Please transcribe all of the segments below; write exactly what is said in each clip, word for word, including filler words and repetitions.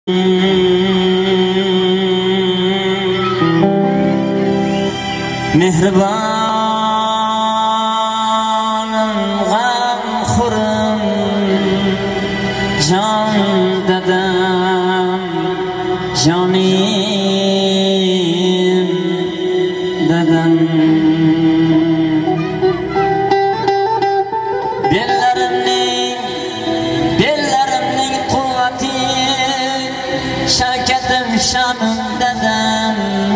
Mehribonim g'amxo'rim jon dadam jonim dadam bellarimning bellarimning quvvati shavkatim shonim dadam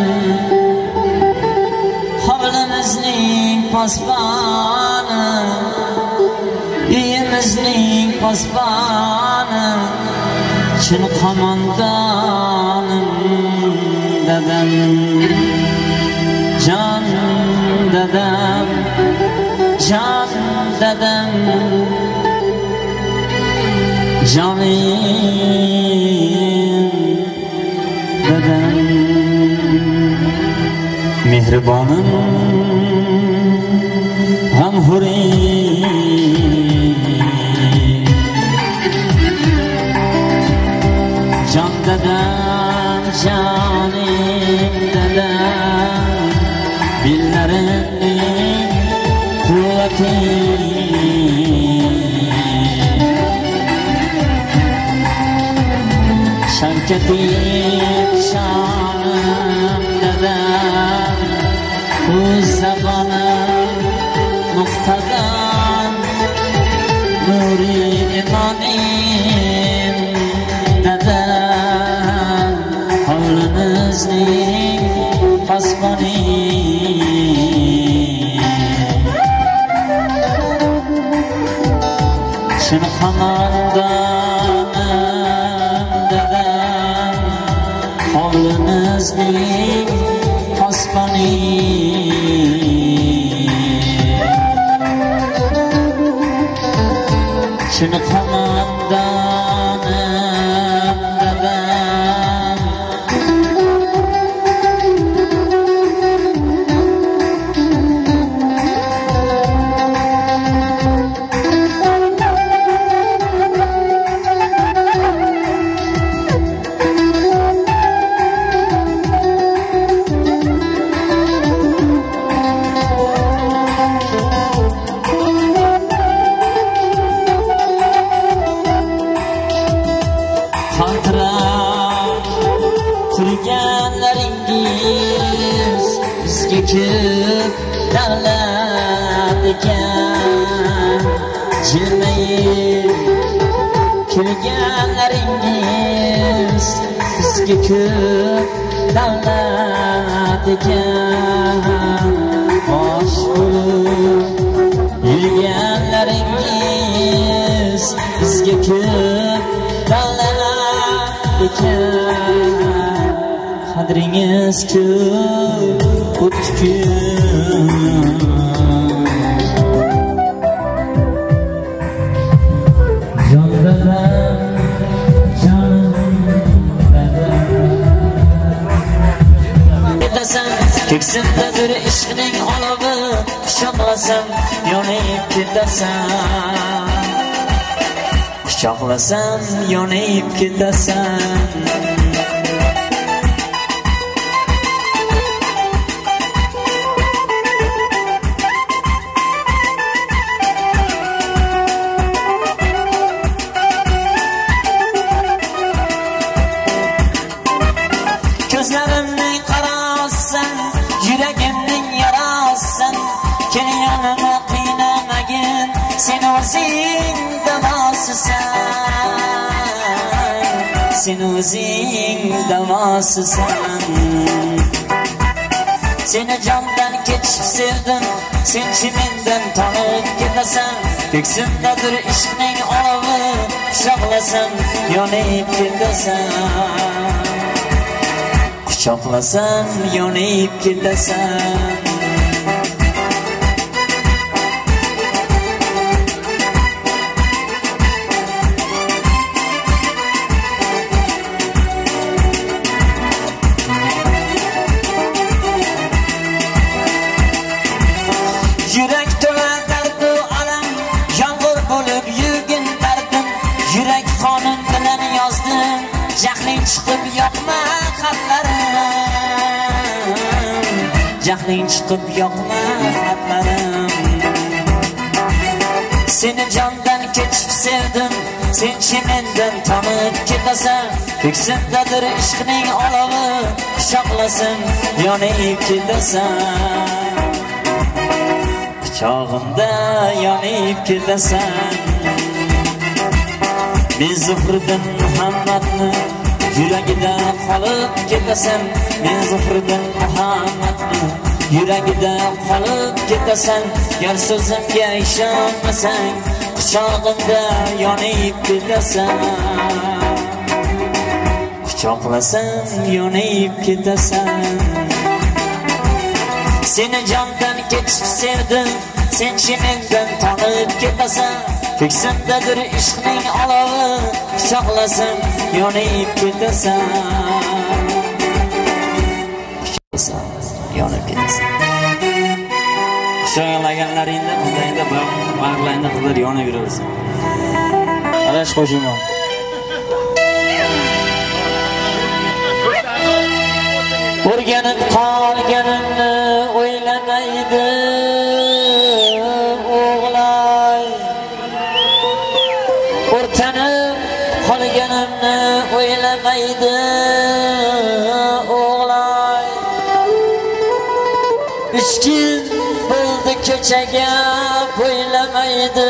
hovlimizning posboni uyimizning posboni chin qo'mondonim dadam jon dadam jon dadam jonim dadam mehribonim g'amxo'rim jon dadam jonim dadam bellarimning quvvati shavkatim shonim dadam o'z zabonim muqtadam nuri imonim dadam hovlimizning posboni chin qo'mondonim dadam hovlimizning posboni chin qo'mondonim dadam turganlaringiz bizga ko'p davlat ekan jilmayib kulganlaringiz bizga ko'p davlat ekan bosh bo'lib yurganlaringiz bizga ko'p davlat ekan qadringiz ko'p o'tkin jon dadam jonim dadam ketasan ko'ksimdadir ishqning olovi quchoqlasam yonib ketasan quchoqlasam yonib ketasan ko'zlarimning qarosisan yuragimning yarosisan kel yonimda qiynamagin sen o'zing davosisan sen o'zing davosisan seni jondan kechib sevdim senchi mendan tonib ketasan ko'ksimdadir ishqning olovi quchoqlasam yonib ketasan quchoqlasam yonib ketasan yurak to'la dardu alam yomg'ir bo'lib yurgin dardim yurak qonim bilan yozdim jahling chiqib yoqma xatlarim, jahling chiqib yoqma xatlarim. Seni jondan kechib sevdim, senchi mendan tanib ketasan. Ko'ksimdadir ishqning olovi, quchoqlasam yonib ketasan. Quchog'imda yonib ketasan. Men Zuhriddin Muhammadni yuragida qolib ketasan. Men Zuhriddin Muhammadni yuragida qolib ketasan. Gar so'zimga ishonmasang, quchog'imda yonib ketasan. Quchoqlasam yonib ketasan. Seni jondan kechib sevdim, senchi mendan tanib ketasan. Ko'ksimdadir ishqning olovi, quchoqlasam yonib ketasan. Quchoqlasam yonib ketasan. Quchoqlaganlaringda qizlaringda bag'rlaringda qizlar yonib yuraversin. Arash qo'shimon. O'rganib qolganimni o'ylamaydi o'g'lay. O'rtanib qolganimni o'ylamaydi o'g'lay. Uch kun bo'ldi ko'chaga bo'ylamaydi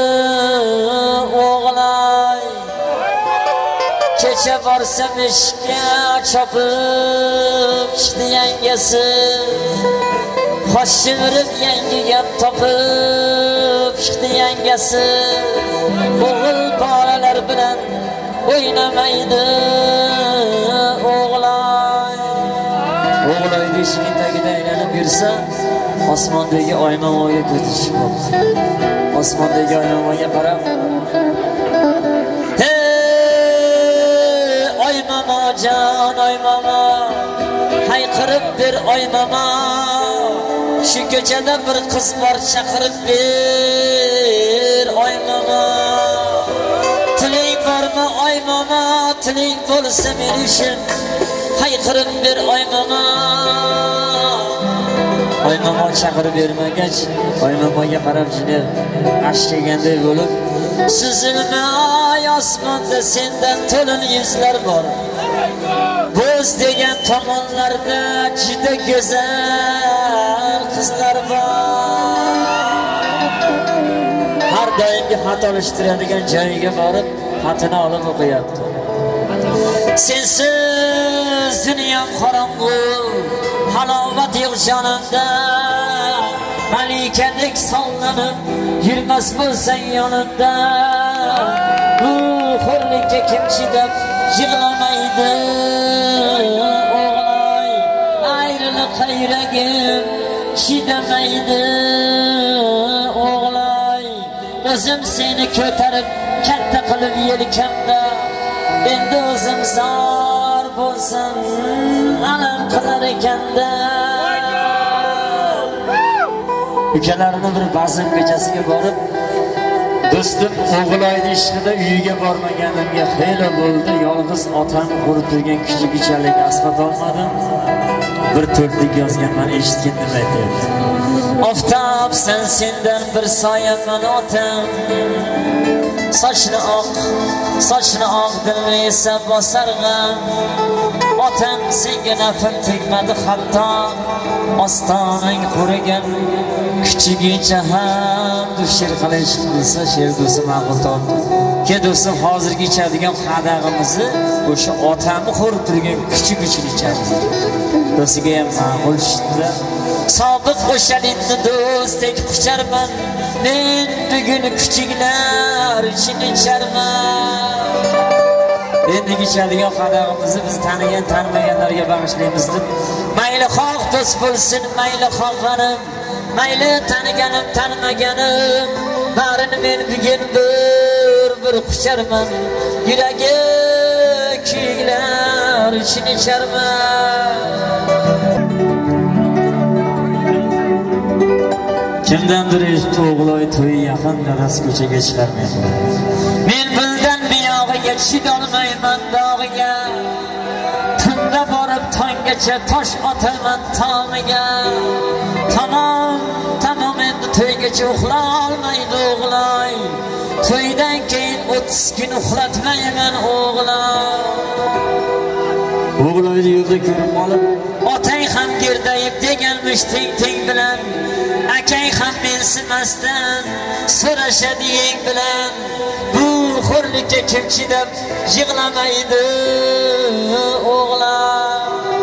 o'g'lay. Kecha borsam ishga chopib chiqdi yangasi. Qosh chimirib yangi gap topib chiqdi yangasi. O'g'il bolalar bilan o'ynamaydi o'g'lay. O'g'lay beshigin tagida aylanib yursa, osmondagi oymomoga ko'zi tushib qoldi. Osmondagi oymomoga qarab, oy mama jon, oy mama, hayqirib bir oy mama. Shu ko'chada bir qiz bor, chaqirib ber oy mama. Tiling bormi oy mama, tiling bo'lsa men uchun hayqirib ber oy mama. Oy mama chaqirib bermagach, oy mamaga qarab jini ash kelganday bo'lib, suzilmay osmonda sendan to'lin yuzlar bor. Bo'z degan tomonlarda juda go'zal qizlar bor. Har doimgi xat olishtiradigan joyiga borib, xatini olib o'qiyapti. Sensiz dunyom qorong'u, halovat yo'q jonimda. Malikadek sollanib yurmas bo'lsang yonimda. Bu xo'rlikka kim chidab yig'lamaydi o'g'lay. Ayriliq yuragim chidamaydi o'g'lay. O'zim seni ko'tarib katta qilib yelkamda. Endi o'zim zor bo'lsam alam qilar ekanda. Ukalarini bir bazm kechasiga borib, do'stim o'g'loyni ishida uyiga bormaganimga xeyla bo'ldi. Yolg'iz otam qurib turgan kichik asqat olmadim. Bir to'rtlik yozganman, eshitgin nima aytyapti. Oftob sen sendan bir soyaman otam. Sochni oq, sochni oq dilni esa bosarg'am. Otam senga nafim tegmadi hatto. Ostonang qurigan kichigicha ham she'r qilish desa she'r do'si ma'qul topdi. Ke do'stim hozirgi ichadigan qadag'imizni o'sha otamni qo'rib turgan kichik uchun ichadi. Do'siga ham ma'qul tushdi. Sobiq o'shalikni do'stdek qucharman. Men bugun kichiklar uchun icharman. Endigi ichadigan qadag'imizni biz tanigan tanimaganlarga bag'ishlaymiz deb. Mayli xoh do'st bo'lsin, mayli xohlarim, mayli taniganim tanimaganim, barini men bugun bir bir qucharman. Yuragi kuylar uchun icharman. Kimdandir eshitdi o'g'loy to'yi yaqin, dadasi ko'chaga chiqarmaydi. Men bundan buyog'iga chidolmayman dog'iga. Tonggacha tosh otaman tomiga. Tamam, tamam endi to'ygacha uxla olmaydi o'g'loy. To'ydan keyin o'ttiz kun uxlatmayman o'g'loy. O'g'loyni yo'lda ko'rib olib, otang ham gerdayib deganmish teng-teng bilan. Akang ham mensimasdan so'rashadi yeng bilan. Bu xo'rlikka kim chidab yig'lamaydi o'g'loy.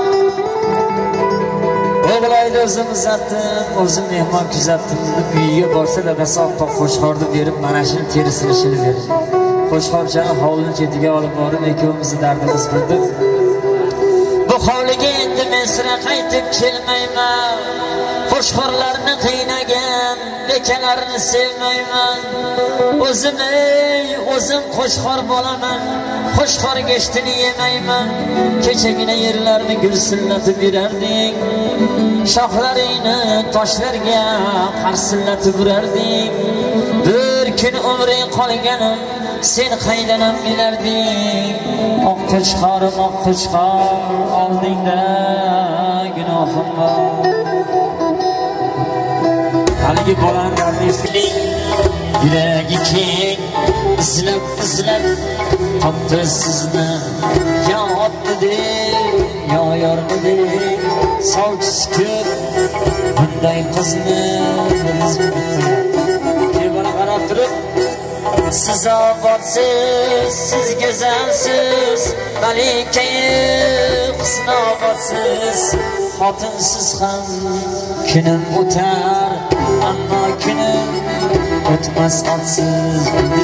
O'g'loyni o'zim uzatdim, o'zim mehmon kuzatdim. Uyiga borsa dadasi oppoq qo'shqorni berib, mana shuni terisini shilib berdi. Qo'shqorchani hovlining chetiga olib borib, ikkovimizni dardimiz bildi. Bu hovliga endi men sira qaytib kelmayman. Qo'shqorlarni qiynagan bekalarni sevmayman. O'zim ey, o'zim qo'shqor bo'laman. Qo'shqor go'shtini yemayman. Kechagina yerlarni gulsillatib yurarding. Shoxlaringni toshlarga qarsillatib urarding. Bir kun umring qolganim sen qaydan bilarding. Oq qo'shqorim, oq qo'shqor, oldingda gunohim bor. Haligi bolan dardi filing, yuragi keng, izlab izlab topdi sizni. Yo otdidek, yo yormidek, sovchisi ko'p bunday qizni bir bola qarab turib, siz obodsiz, siz go'zalsiz, malikayi husni obodsiz. Xotinsiz ham kunim o'tar, ammo kunim o'tmas otsiz.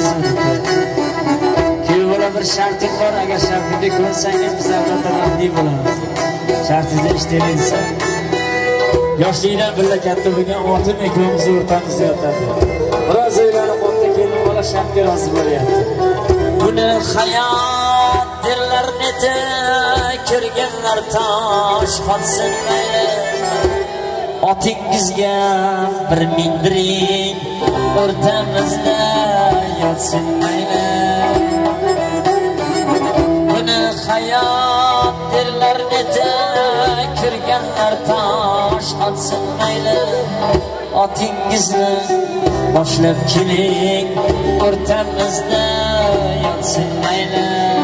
Kuyovlar bir shartim bor, agar shartimga ko'nsangiz biz albatta baxtli bo'lamiz. Shartingizni ishlaysa, yoshlikdan birga katta bo'lgan otim ikkovimiz o'rtamizda yotadi. Biroz o'ylanib qoldi, keyin bola shartga rozi bo'lyapti. Buni hayot derlar neti, ko'rganlar tosh qotsin mayli. Otingizga bir mindiring, o'rtamizda yotsin mayli. Buni hayot derlar neti, ko'rganlar tosh qotsin mayli. Otingizni boshlab keling, o'rtamizda yotsin mayli.